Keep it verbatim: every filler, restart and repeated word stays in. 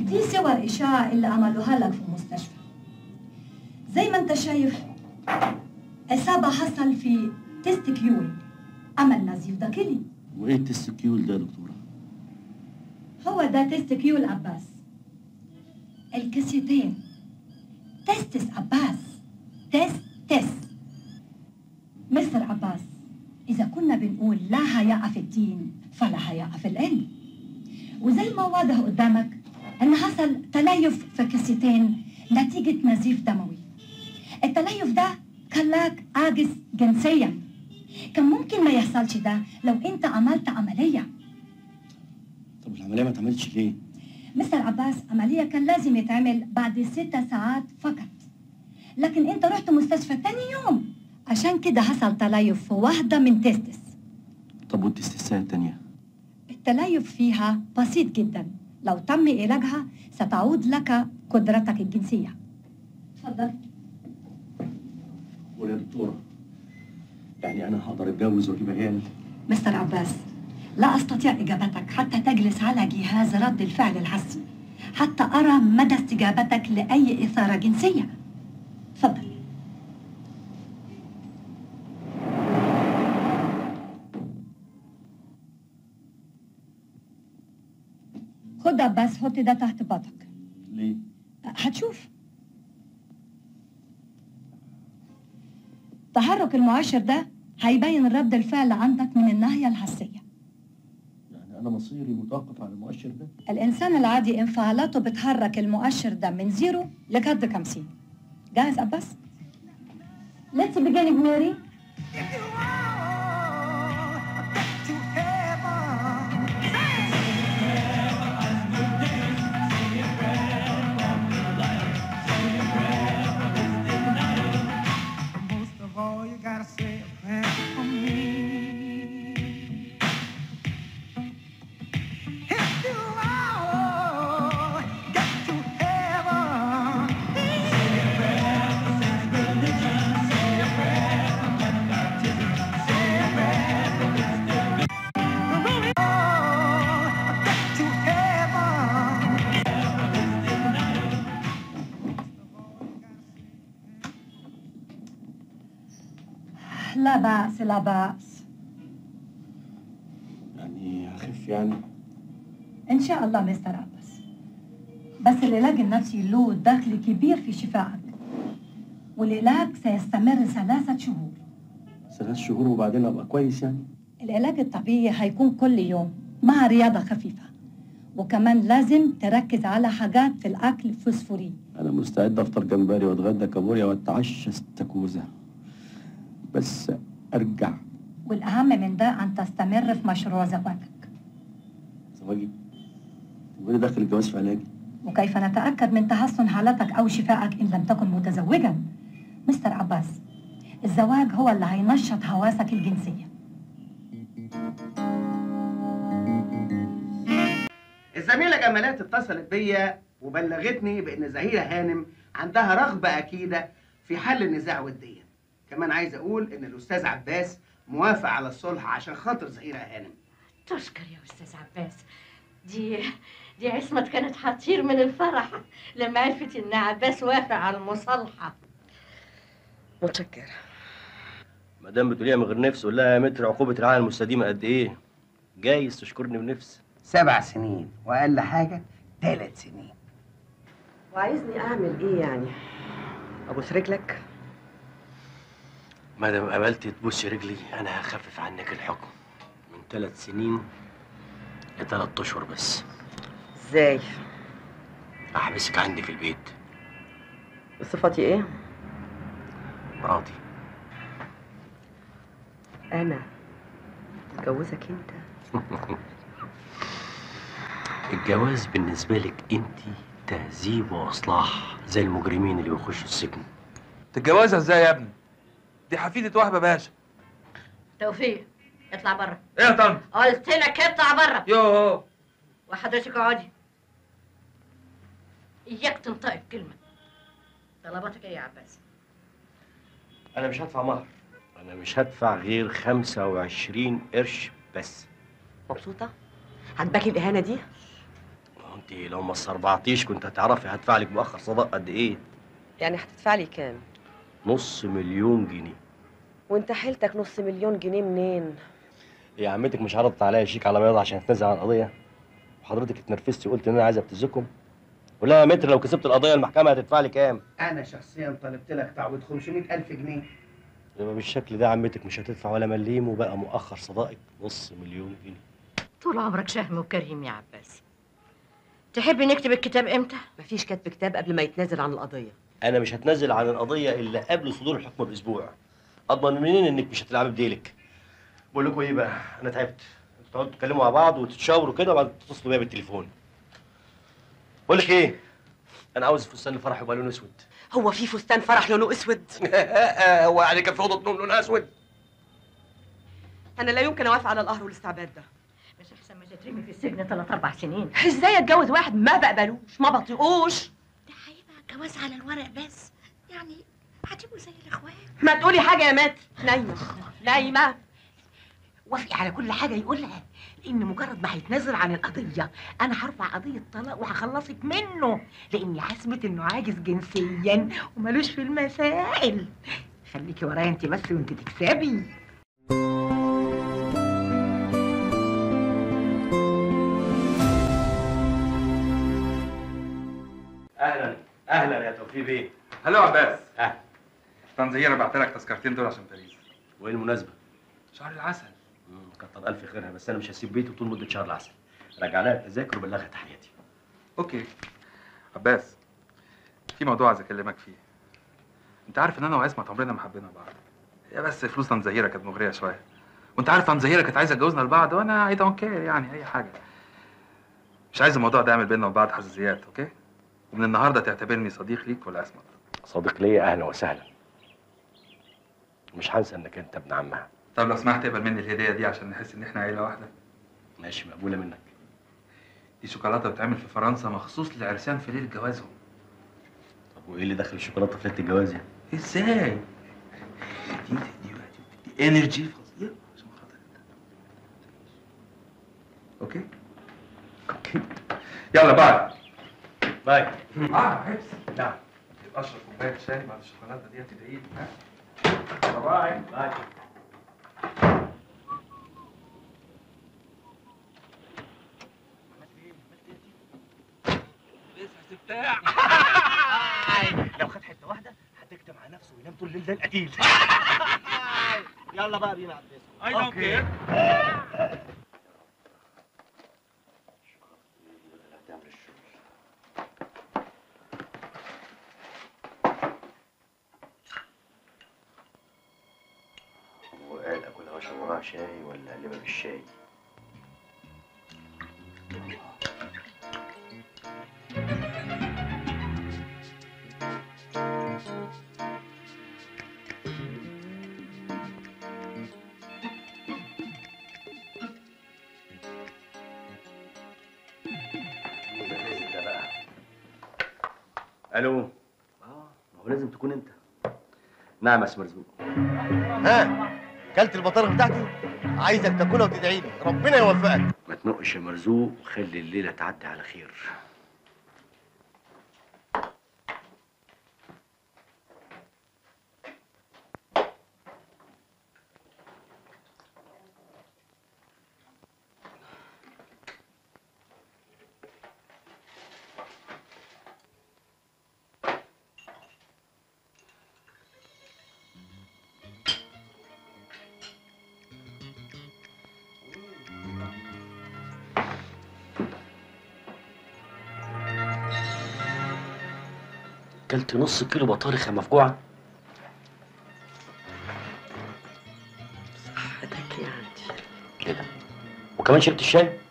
دي صور إشعاع اللي عملوها لك في المستشفى. زي ما انت شايف إصابة حصل في تستكيول، عمل نزيف داخلي. وايه التستكيول ده يا دكتورة؟ هو ده تستكيول عباس. الكسيتين تستس عباس، تست تست. مستر عباس، إذا كنا بنقول لا حياء في الدين فلا حياء في العلم. وزي ما واضح قدامك إن حصل تليف في الكسيتين نتيجة نزيف دموي. التليف ده خلاك عاجز جنسيا. كان ممكن ما يحصلش ده لو انت عملت عملية. طب العملية ما اتعملتش ليه؟ مستر عباس، عملية كان لازم يتعمل بعد ست ساعات فقط، لكن انت رحت مستشفى تاني يوم، عشان كده حصل تليف في واحدة من تستس. طب والتستسات التانية؟ التليف فيها بسيط جدا، لو تم علاجها ستعود لك قدرتك الجنسية. اتفضل. قول يا دكتورة، يعني أنا هقدر أتجوز وأجيب عيال؟ مستر عباس، لا أستطيع إجابتك حتى تجلس على جهاز رد الفعل الحسي، حتى أرى مدى استجابتك لأي إثارة جنسية. تفضل. خد عباس، حط ده تحت باطك. ليه؟ هتشوف. تحرك المؤشر ده هيبين رد الفعل عندك من الناحية الحسية. يعني أنا مصيري متوقف على المؤشر ده؟ الإنسان العادي انفعالاته بتحرك المؤشر ده من زيرو لقد خمسين. جاهز عباس؟ Let's begin, Mary. لا بأس لا بأس. يعني هخف يعني؟ إن شاء الله مستر عباس، بس العلاج النفسي له دخل كبير في شفائك، والعلاج سيستمر ثلاثة شهور. ثلاث شهور وبعدين أبقى كويس يعني؟ العلاج الطبيعي هيكون كل يوم مع رياضة خفيفة، وكمان لازم تركز على حاجات في الأكل فوسفوري. أنا مستعد أفطر جمبري وأتغدى كابوريا وأتعشى استاكوزا، بس أرجع. والأهم من ده أن تستمر في مشروع زواجك. زواجي؟ وإيه دخل الجواز في علاجي؟ وكيف نتأكد من تحسن حالتك أو شفائك إن لم تكن متزوجا؟ مستر عباس، الزواج هو اللي هينشط حواسك الجنسية. الزميلة جمالات اتصلت بيا وبلغتني بأن زهيرة هانم عندها رغبة أكيدة في حل النزاع وديا. كمان عايز أقول إن الأستاذ عباس موافق على الصلح عشان خاطر زهيرة هانم. تشكر يا أستاذ عباس. دي دي عصمت كانت هتطير من الفرح لما عرفت إن عباس وافق على المصالحة. متشكر. ما دام بتقوليها من غير نفس قول لها يا متر عقوبة العالم المستديمة قد إيه؟ جايز تشكرني بنفس. سبع سنين وأقل حاجة ثلاث سنين. وعايزني أعمل إيه يعني؟ أبوس رجلك؟ ما دام قبلت تبوسي رجلي أنا هخفف عنك الحكم من ثلاث سنين لثلاث أشهر بس. إزاي؟ أحبسك عندي في البيت. بصفتي إيه؟ مراتي. أنا أتجوزك أنت؟ الجواز بالنسبة لك أنت تهذيب وإصلاح زي المجرمين اللي بيخشوا السجن. تتجوزها إزاي يا ابني؟ دي حفيدة وهبة باشا. توفيق اطلع بره. إيه يا طنط؟ قلت لك اطلع بره. يوه. وحضرتك اقعدي. إياك تنطقي بكلمة. طلباتك إيه يا عباس؟ أنا مش هدفع مهر، أنا مش هدفع غير خمسة وعشرين قرش بس. مبسوطة؟ عجباكي الإهانة دي؟ انت لو ما استربعتيش كنت هتعرفي هدفع لك مؤخر صداق قد ايه؟ يعني هتدفع لي كام؟ نص مليون جنيه. وانت حيلتك نص مليون جنيه منين؟ يا عمتك مش عرضت عليا شيك على بياض عشان اتنازل عن القضيه؟ وحضرتك اتنرفزتي وقلت ان انا عايز ابتزكم؟ ولا يا متر لو كسبت القضيه المحكمه هتدفع لي كام؟ انا شخصيا طلبت لك تعويض خمسمائة ألف جنيه. يبقى بالشكل ده عمتك مش هتدفع ولا مليم، وبقى مؤخر صداقك نص مليون جنيه. طول عمرك شهم وكريم يا عباس. تحبي نكتب الكتاب امتى؟ مفيش كتب كتاب قبل ما يتنازل عن القضيه. انا مش هتنازل عن القضيه الا قبل صدور الحكم باسبوع. اضمن منين انك مش هتلعبي بديلك؟ بقول لكم ايه بقى، انا تعبت. انتوا تقعدوا تتكلموا مع بعض وتتشاوروا كده وبعدين تتصلوا بيا بالتليفون. بقول لك ايه، انا عاوز فستان الفرح يبقى لونه اسود. هو في فستان فرح لونه اسود؟ هو يعني كان في اوضه نوم لونها اسود؟ انا لا يمكن اوافق على القهر والاستعباد ده. مش احسن ما تترمي في السجن ثلاث اربع سنين؟ ازاي اتجوز واحد ما بقبلوش ما بطيقوش؟ ده هيبقى جواز على الورق بس، يعني هتبقوا زي الاخوات. ما تقولي حاجه يا ماتر. نايمه نايمه. وافقي على كل حاجه يقولها، لان مجرد ما هيتنازل عن القضيه انا هرفع قضيه طلاق وهخلصك منه، لاني هثبت انه عاجز جنسيا ومالوش في المسائل. خليكي ورايا انت بس وانت تكسبي. اهلا اهلا يا توفيق بيه. هلا عباس. اهلا. تنزيره بعت لك تذكرتين دول عشان باريس. وايه المناسبه؟ شهر العسل. مم، كتر الف خيرها، بس انا مش هسيب بيته طول مده شهر العسل. راجع لها التذاكر وبلغها تحياتي. اوكي. عباس، في موضوع عايز اكلمك فيه. انت عارف ان انا وعصمت عمرنا ما حبينا بعض. هي بس فلوس تنزيره كانت مغريه شويه. وانت عارف تنزيره كانت عايزه تجوزنا لبعض وانا اي دونت كير، يعني اي حاجه. مش عايز الموضوع ده يعمل بيننا وبعض حساسيات، اوكي؟ ومن النهارده تعتبرني صديق ليك ولعصمت. صديق ليا، اهلا وسهلا. مش هنسى انك انت ابن عمها. طب لو سمحت اقبل مني الهديه دي عشان نحس ان احنا عيله واحده. ماشي، مقبوله منك. دي شوكولاته بتتعمل في فرنسا مخصوص للعرسان في ليله جوازهم. طب وايه اللي دخل الشوكولاته في ليله الجواز يعني؟ ازاي؟ دي دي دي انرجي فظيعه عشان خاطر انت. اوكي؟ اوكي. يلا باي. باي. اه حبس. نعم. يبقى اشرب كوبايه شاي بعد الشوكولاته دي تدعي لي، ها؟ باي. باي. لو خد حته واحده هتكتم على نفسه وينام طول الليل زي القتيل. يلا بقى بينا على الديسكو. اي دونت كير. هو قال اكلها واشرب وراها شاي ولا اقلبها بالشاي؟ الو. اه ما هو لازم تكون انت. نعم يا اسم مرزوق. ها كلت البطارخ بتاعتي؟ عايزك تاكلها وتدعي لي ربنا يوفقك. ما تنقش يا مرزوق وخلي الليله تعدي على خير. كلت نص كيلو بطارخ يا مفجوعه. صحتك يعني. كده وكمان شربت الشاي.